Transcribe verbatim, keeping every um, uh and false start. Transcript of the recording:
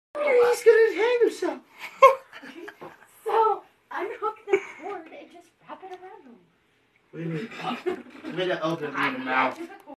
He's gonna hang himself. So, unhook the cord and just wrap it around him. Wait a minute. Wait to open it in the mouth.